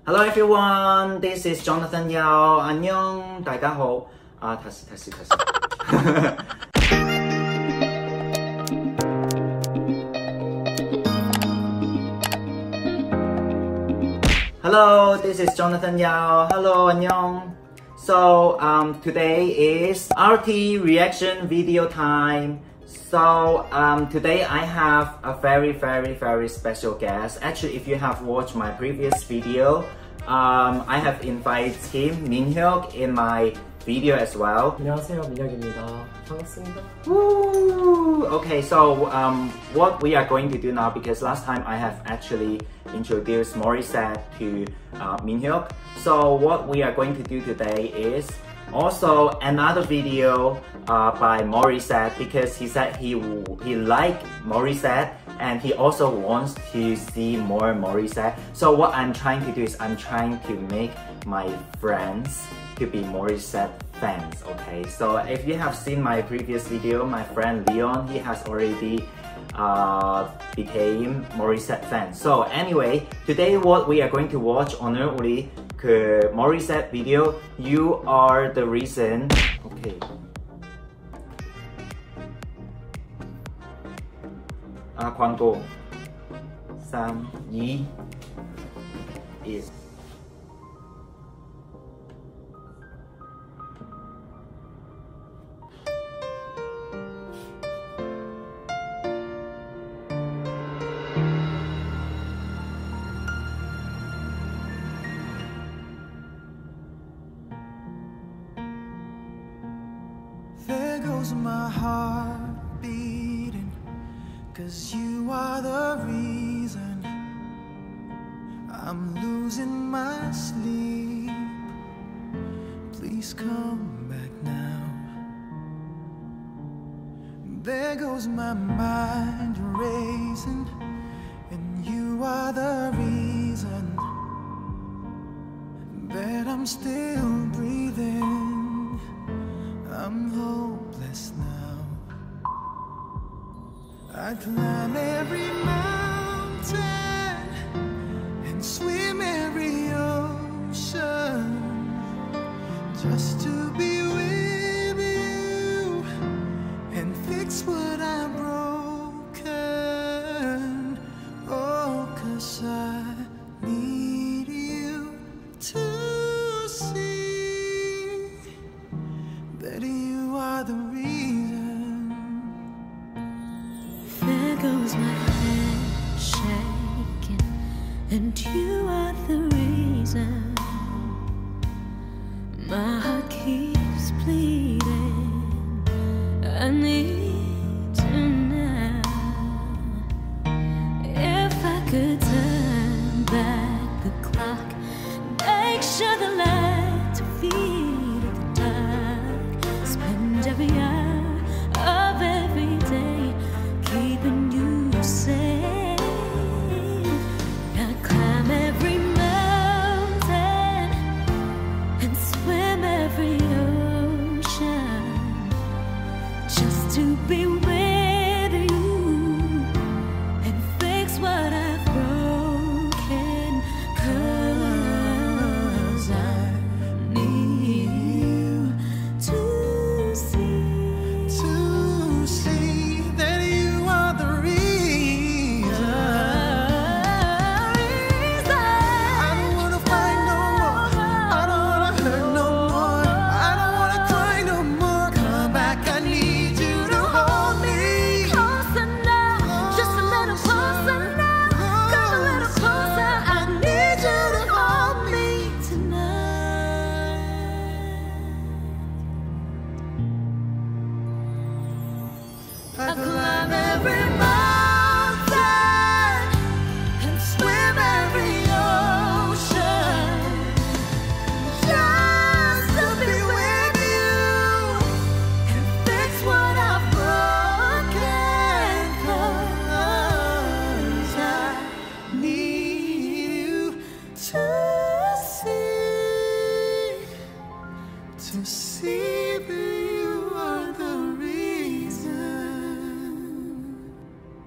Hello everyone, this is Jonathan Yao. 안녕, 大家好. 다시. Hello, this is Jonathan Yao. Hello, 안녕. So today is RT reaction video time. So today I have a very special guest. Actually, if you have watched my previous video, I have invited him, Minhyuk, in my video as well. 안녕하세요, 민혁입니다. 반갑습니다. Woo! Okay, so what we are going to do now, because last time I have actually introduced Morissette to Minhyuk. So what we are going to do today is also another video by Morissette, because he said he liked Morissette and he also wants to see more Morissette. So what I'm trying to do is I'm trying to make my friends to be Morissette fans, okay? So if you have seen my previous video, my friend Leon, he has already became Morissette fan. So anyway, today what we are going to watch, 오늘 우리 그 Morissette video, You Are the Reason. Okay. 광고 3, 2, 1. There goes my heart beating, 'cause you are the reason I'm losing my sleep. Please come back now. There goes my mind racing, and you are the reason that I'm still breathing. I'm hopeless now. I climb every mountain and swim every ocean just to be with you and fix what I've broken. Oh, 'cause I need you to see that you are the reason. There goes my head shaking, and you are the reason. My heart keeps bleeding. I need you now. If I could turn back the clock, make sure the light defeated the dark, spend every hour of every day keeping you safe. I climb every mountain and swim every ocean just to be with you and fix what I've broken. 'Cause I need you to see that you are the reason. I don't wanna fight no more. I don't wanna hurt no more. I don't wanna cry no more. Come back, I need you to hold me. Closer now, just a little closer now. Come a little closer, I need you to hold me tonight. I climb every mountain and swim every ocean just to be with you and fix what I've broken. 'Cause I need you to see that you are the reason.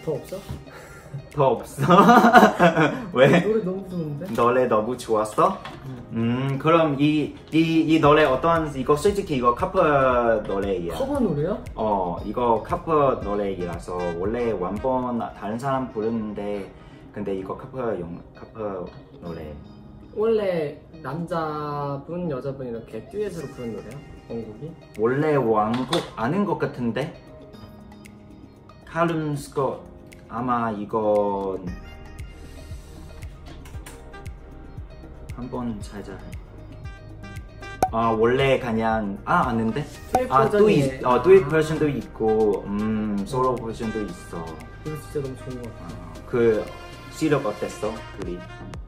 더 없어? 더 없어? 왜? 노래 너무 좋은데? 노래 너무 좋았어? 그럼 이 노래 어떤, 이거 솔직히 이거 카퍼 노래야. 커버 노래야? 이거 카퍼 노래이라서 원래 원본 다른 사람 부르는데 근데 이거 카퍼 노래. 원래 남자분, 여자분 이렇게 듀엣으로 부른 노래야? 원곡이? 원래 원곡 아닌 것 같은데? 칼룸 스콧 아마 이건 한번 찾아. 원래 그냥 아는데? 듀엣 버전도 있고 솔로 버전도 있어. 이거 진짜 너무 좋은 것 같아. 그 시력 어땠어? 둘이?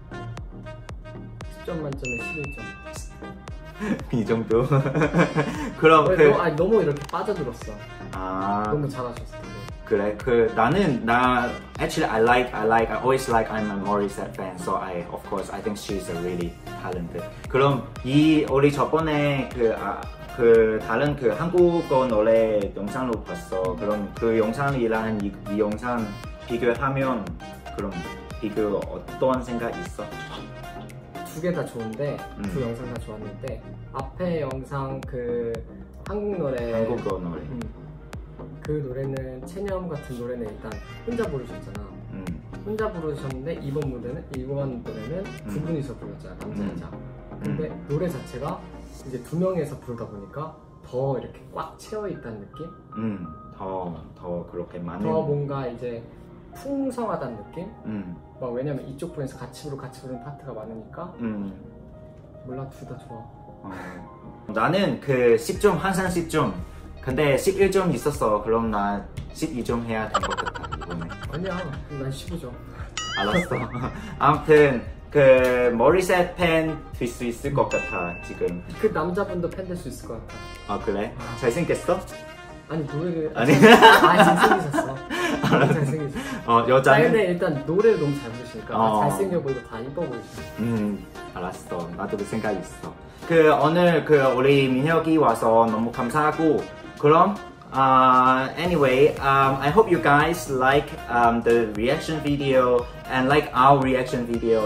10점 만점에 11점. 이 정도? 그럼 너무 이렇게 빠져들었어. 너무 잘하셨어. 그래, actually I always like I'm a Morissette fan, so of course I think she's a really talented. 그럼 우리 저번에 다른 한국어 노래 영상으로 봤어. 그럼 그 영상이랑 이 영상 비교하면 그럼 비교 어떤 생각 있어? 두 개 다 좋은데 두 영상 다 좋았는데 앞에 영상 한국어 노래 그 노래는 체념 같은 노래는 일단 혼자 부르셨잖아. 혼자 부르셨는데 이번 노래는 두 분이서 불렀잖아. 남자 여자. 근데 노래 자체가 이제 두 명에서 부르다 보니까 더 이렇게 꽉 채워 있다는 느낌? 더 그렇게 많은 더 뭔가 이제 풍성하다는 느낌? 막 왜냐면 이쪽 분에서 같이 부르는 파트가 많으니까 몰라, 둘 다 좋아. 나는 10점 항상 10점. 근데 11점 있었어. 그럼 나 12점 해야 될 것 같아 이번에. 아니야, 난 15점. 알았어. 아무튼 머리셋 팬 될 수 있을 것 같아 지금. 그 남자분도 팬 될 수 있을 것 같아. 그래? 잘생겼어? 아니 노래를 아니. 잘생기셨어. 잘생기셨어. 여자는? 근데 일단 노래를 너무 잘 부르시니까 잘생겨 보이고 다 이뻐 보이시고. 알았어. 나도 그 생각 있어. 오늘 우리 민혁이 와서 너무 감사하고. 그럼 anyway, I hope you guys like the reaction video and like our reaction video.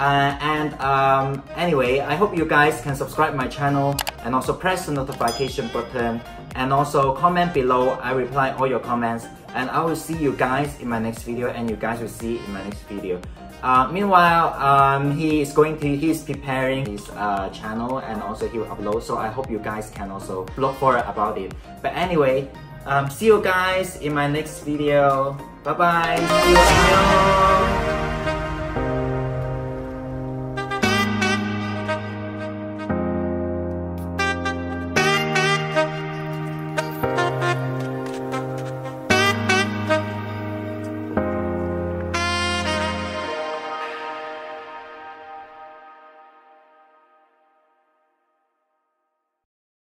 Anyway, I hope you guys can subscribe my channel and also press the notification button and also comment below. I reply all your comments and I will see you guys in my next video and you guys will see in my next video. Meanwhile, he's preparing his channel and also he will upload, so I hope you guys can also look for about it. But anyway, see you guys in my next video. Bye bye. See you. 안녕.